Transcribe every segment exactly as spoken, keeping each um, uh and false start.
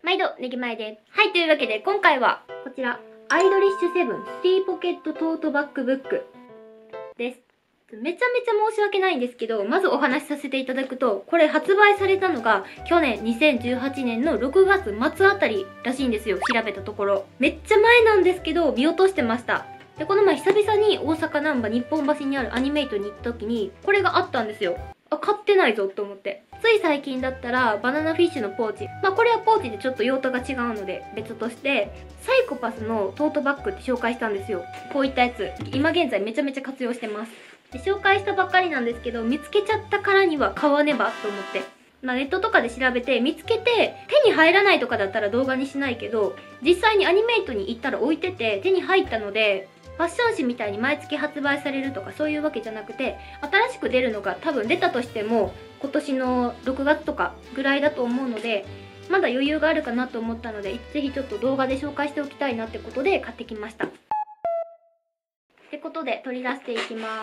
毎度ネギ前です。はい、というわけで今回はこちらアイドリッシュセブンシティポケットトートバッグブックです。めちゃめちゃ申し訳ないんですけど、まずお話しさせていただくと、これ発売されたのが去年にせんじゅうはちねんのろくがつ末あたりらしいんですよ。調べたところめっちゃ前なんですけど見落としてました。でこの前久々に大阪難波日本橋にあるアニメイトに行った時にこれがあったんですよ。あ、買ってないぞと思って。つい最近だったらバナナフィッシュのポーチ、まあこれはポーチでちょっと用途が違うので別として、サイコパスのトートバッグって紹介したんですよ。こういったやつ今現在めちゃめちゃ活用してます。で紹介したばっかりなんですけど、見つけちゃったからには買わねばと思って、まあ、ネットとかで調べて見つけて、手に入らないとかだったら動画にしないけど、実際にアニメイトに行ったら置いてて手に入ったので、ファッション誌みたいに毎月発売されるとかそういうわけじゃなくて、新しく出るのが多分出たとしても今年のろくがつとかぐらいだと思うので、まだ余裕があるかなと思ったので、ぜひちょっと動画で紹介しておきたいなってことで買ってきました。ってことで取り出していきます。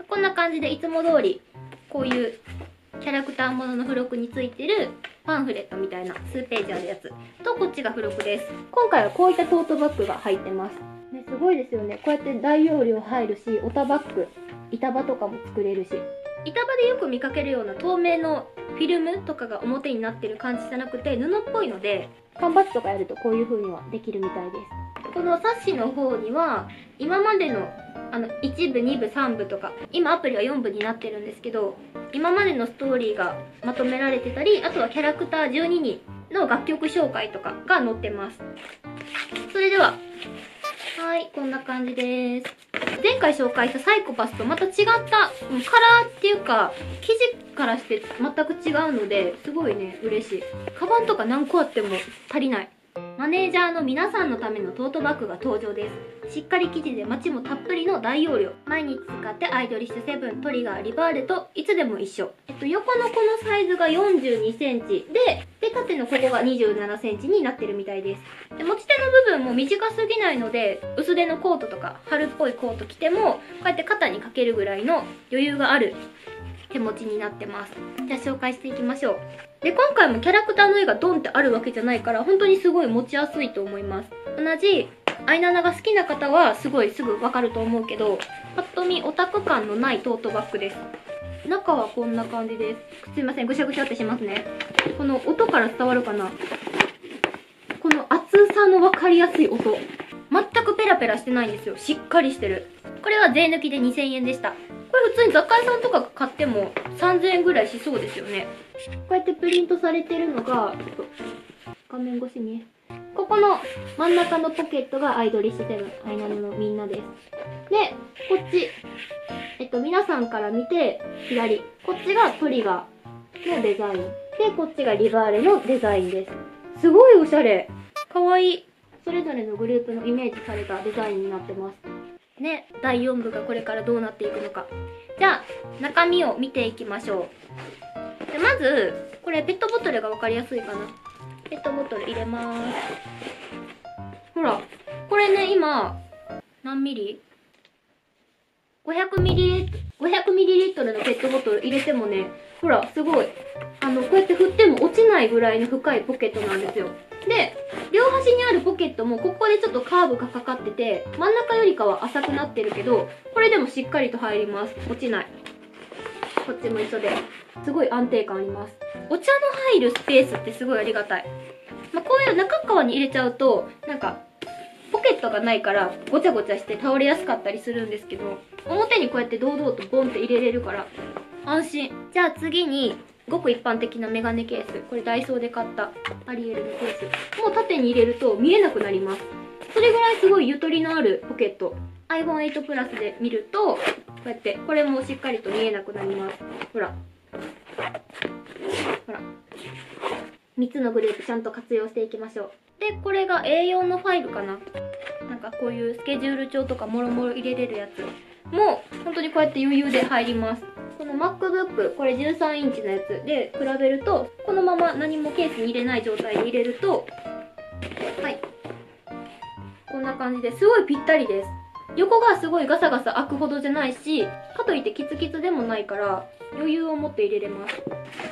こんな感じでいつも通りこういうキャラクターものの付録についてるパンフレットみたいな数ページあるやつと、こっちが付録です。今回はこういったトートバッグが入ってます。ね、すごいですよね。こうやって大容量入るし、オタバッグ、板場とかも作れるし、板場でよく見かけるような透明のフィルムとかが表になってる感じじゃなくて、布っぽいので缶バッジとかやるとこういう風にはできるみたいです。この冊子の方には今までのあのいちぶにぶさんぶとか、今アプリはよんぶになってるんですけど、今までのストーリーがまとめられてたり、あとはキャラクターじゅうににんの楽曲紹介とかが載ってます。それでははい、こんな感じです。前回紹介したサイコパスとまた違ったカラーっていうか生地からして全く違うので、すごいね嬉しい。カバンとか何個あっても足りない。マネージャーの皆さんのためのトートバッグが登場です。しっかり生地でマチもたっぷりの大容量。毎日使ってアイドリッシュセブン、トリガー、リバーレといつでも一緒。えっと横のこのサイズがよんじゅうにセンチで、で縦のここがにじゅうななセンチになってるみたいです。で持ち手の部分も短すぎないので、薄手のコートとか春っぽいコート着てもこうやって肩にかけるぐらいの余裕がある手持ちになってます。じゃあ紹介していきましょう。で今回もキャラクターの絵がドンってあるわけじゃないから、本当にすごい持ちやすいと思います。同じアイナナが好きな方はすごいすぐわかると思うけど、ぱっと見オタク感のないトートバッグです。中はこんな感じです。すいません、ぐしゃぐしゃってしますね。この音から伝わるかな、この厚さの分かりやすい音、全くペラペラしてないんですよ。しっかりしてる。これは税抜きでにせんえんでした。これ普通に雑貨屋さんとか買ってもさんぜんえんぐらいしそうですよね。こうやってプリントされてるのが、ちょっと画面越しに、ここの真ん中のポケットがアイドリッシュセブン、アイナナのみんなです。で、こっち、えっと皆さんから見て左、こっちがトリガーのデザインで、こっちがリバーレのデザインです。すごいおしゃれ、かわいい。それぞれのグループのイメージされたデザインになってますね。だいよんぶがこれからどうなっていくのか。じゃあ中身を見ていきましょう。でまずこれペットボトルが分かりやすいかな。ペットボトル入れます。ほらこれね、今何ミリ ?ごひゃくミリリットル、ごひゃくミリリットルのペットボトル入れてもね、ほらすごいあのこうやって振っても落ちないぐらいの深いポケットなんですよ。で両端にあるポケットもここでちょっとカーブがかかってて、真ん中よりかは浅くなってるけど、これでもしっかりと入ります。落ちない。こっちも一緒ですごい安定感あります。お茶の入るスペースってすごいありがたい。まあ、こういう中側に入れちゃうとなんかポケットがないからごちゃごちゃして倒れやすかったりするんですけど、表にこうやって堂々とボンって入れれるから安心。じゃあ次にごく一般的なメガネケース、これダイソーで買ったアリエルのケースもう縦に入れると見えなくなります。それぐらいすごいゆとりのあるポケット。 アイフォンエイト プラスで見るとこうやってこれもしっかりと見えなくなります。ほらほらみっつのグループちゃんと活用していきましょう。でこれが エーよん のファイルかな。なんかこういうスケジュール帳とかもろもろ入れれるやつも本当にこうやって余裕で入ります。この MacBook、 これじゅうさんインチのやつで比べると、このまま何もケースに入れない状態で入れると、はいこんな感じですごいぴったりです。横がすごいガサガサ開くほどじゃないし、かといってキツキツでもないから余裕を持って入れれます。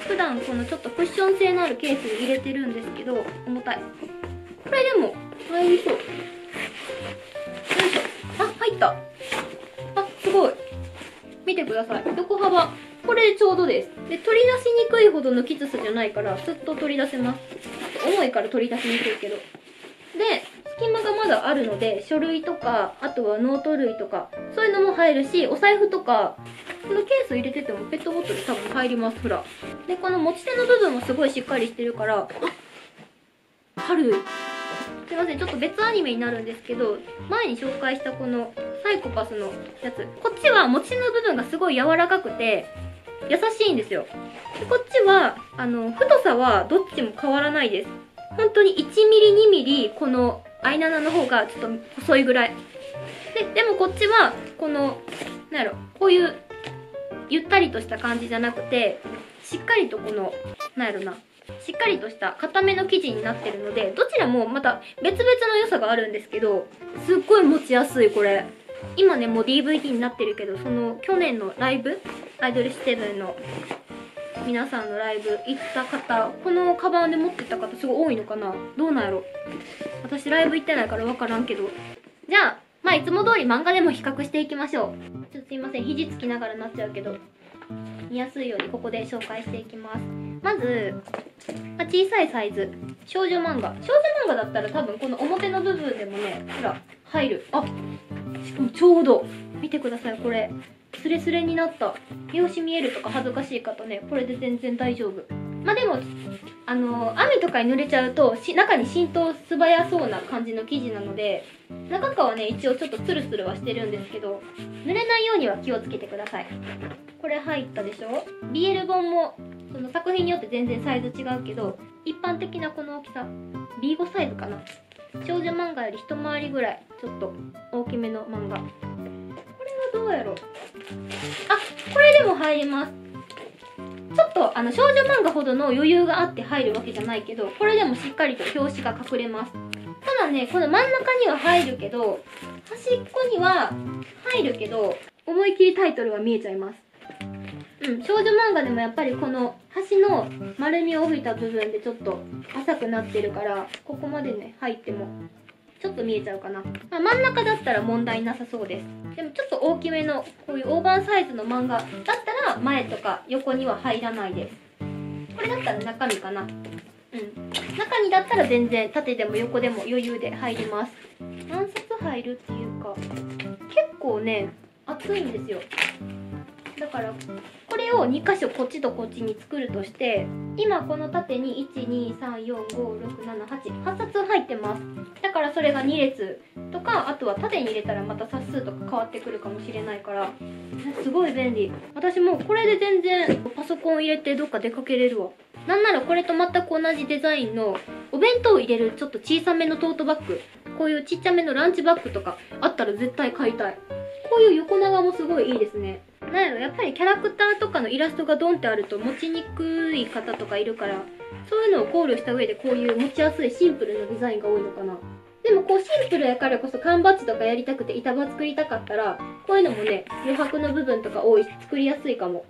普段このちょっとクッション性のあるケースに入れてるんですけど、重たい。これでも入りそう。よいしょ。あ、入った。あ、すごい。見てください。横幅。これでちょうどです。で、取り出しにくいほどのきつさじゃないから、すっと取り出せます。重いから取り出しにくいけど。で、隙間がまだあるので、書類とか、あとはノート類とか、そういうのも入るし、お財布とか、このケース入れててもペットボトル多分入ります。ほら。で、この持ち手の部分もすごいしっかりしてるから、あ、軽い。すいません、ちょっと別アニメになるんですけど、前に紹介したこのサイコパスのやつ。こっちは持ち手の部分がすごい柔らかくて、優しいんですよ。でこっちは、あの、太さはどっちも変わらないです。本当にいちミリ、にミリ、このアイナナの方がちょっと細いぐらい。で、でもこっちは、この、なんやろ、こういう、ゆったりとした感じじゃなくて、しっかりとこの、なんやろな、しっかりとした固めの生地になってるので、どちらもまた別々の良さがあるんですけど、すっごい持ちやすい、これ。今ね、もう ディーブイディー になってるけど、その去年のライブ、アイドルシセブンの皆さんのライブ行った方、このカバンで持ってた方すごい多いのかな？どうなんやろ？私ライブ行ってないから分からんけど。じゃあ、まあいつも通り漫画でも比較していきましょう。ちょっとすいません、肘つきながらなっちゃうけど、見やすいようにここで紹介していきます。まず、まあ、小さいサイズ。少女漫画。少女漫画だったら多分この表の部分でもね、ほら、入る。あ、しかもちょうど。見てください、これ。スレスレになった。表紙見えるとか恥ずかしい方ね、これで全然大丈夫。まあでも、あのー、雨とかに濡れちゃうとし中に浸透素早そうな感じの生地なので、中側はね、一応ちょっとツルツルはしてるんですけど、濡れないようには気をつけてください。これ入ったでしょ？ ビーエル 本も、その作品によって全然サイズ違うけど、一般的なこの大きさ、ビーファイブ サイズかな。少女漫画より一回りぐらい、ちょっと大きめの漫画。これはどうやろう？あ、これでも入ります。ちょっとあの少女漫画ほどの余裕があって入るわけじゃないけど、これでもしっかりと表紙が隠れます。ただね、この真ん中には入るけど、端っこには入るけど、思いっきりタイトルは見えちゃいます。うん、少女漫画でもやっぱりこの端の丸みを帯びた部分でちょっと浅くなってるから、ここまでね、入ってもちょっと見えちゃうかな。まあ、真ん中だったら問題なさそうです。でもちょっと大きめの、こういうオーバーサイズの漫画だったら前とか横には入らないです。これだったら中身かな。うん。中にだったら全然縦でも横でも余裕で入ります。何冊入るっていうか、結構ね、厚いんですよ。だからこれをに箇所こっちとこっちに作るとして、今この縦にいち、に、さん、よん、ご、ろく、なな、はち、はちさつ入ってます。だからそれがに列とか、あとは縦に入れたらまた冊数とか変わってくるかもしれないから、すごい便利。私もうこれで全然パソコン入れてどっか出かけれるわ。なんならこれと全く同じデザインのお弁当を入れるちょっと小さめのトートバッグ、こういうちっちゃめのランチバッグとかあったら絶対買いたい。こういう横長もすごいいいですね。なんやろ、やっぱりキャラクターとかのイラストがドンってあると持ちにくい方とかいるから、そういうのを考慮した上でこういう持ちやすいシンプルなデザインが多いのかな。でもこうシンプルやからこそ缶バッジとかやりたくて板場作りたかったら、こういうのもね、余白の部分とか多いし作りやすいかも。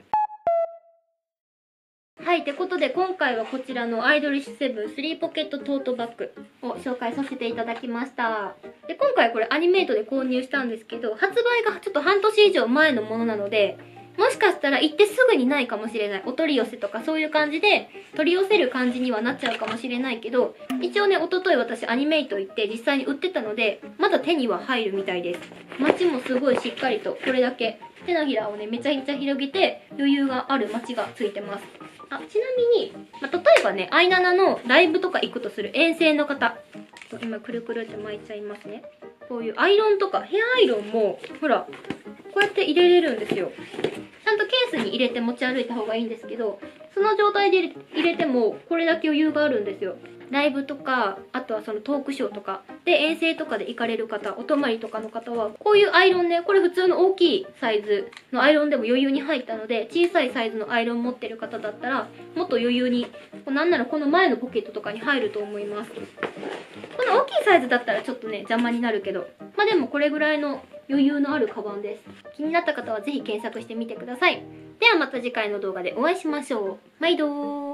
はい、ってことで今回はこちらのアイドリッシュセブンスリーポケットトートバッグを紹介させていただきました。で、今回これアニメイトで購入したんですけど、発売がちょっと半年以上前のものなので、もしかしたら行ってすぐにないかもしれない。お取り寄せとかそういう感じで取り寄せる感じにはなっちゃうかもしれないけど、一応ね、一昨日私アニメイト行って実際に売ってたので、まだ手には入るみたいです。街もすごいしっかりとこれだけ手のひらをね、めちゃめちゃ広げて余裕がある街がついてます。あ、ちなみに、まあ、例えばね、アイナナのライブとか行くとする遠征の方。今、くるくるって巻いちゃいますね。こういうアイロンとか、ヘアアイロンも、ほら、こうやって入れれるんですよ。ちゃんとケースに入れて持ち歩いた方がいいんですけど、その状態で入れても、これだけ余裕があるんですよ。ライブとか、あとはそのトークショーとかで遠征とかで行かれる方、お泊まりとかの方は、こういうアイロンね、これ普通の大きいサイズのアイロンでも余裕に入ったので、小さいサイズのアイロン持ってる方だったら、もっと余裕に、なんならこの前のポケットとかに入ると思います。この大きいサイズだったらちょっとね、邪魔になるけど、まあでもこれぐらいの余裕のあるカバンです。気になった方はぜひ検索してみてください。 ではまた次回の動画でお会いしましょう。毎度ー。